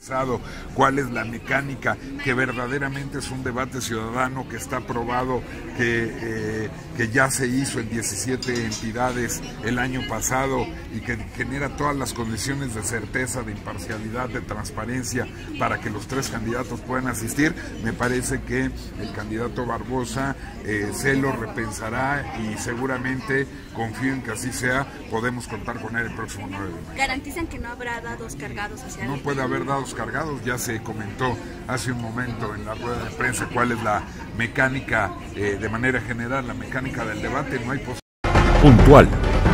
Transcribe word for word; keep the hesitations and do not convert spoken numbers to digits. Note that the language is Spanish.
organizado, cuál es la mecánica, que verdaderamente es un debate ciudadano que está aprobado, que, eh, que ya se hizo en diecisiete entidades el año pasado y que genera todas las condiciones de certeza, de imparcialidad, de transparencia para que los tres candidatos puedan asistir. Me parece que el candidato Barbosa eh, se lo repensará y seguramente, confío en que así sea, podemos contar con él el próximo nueve de mayo. ¿Garantizan que no habrá dados cargados hacia él? No puede haber dados cargados, ya se comentó hace un momento en la rueda de prensa cuál es la mecánica, eh, de manera general, la mecánica del debate. No hay posibilidad. Puntual,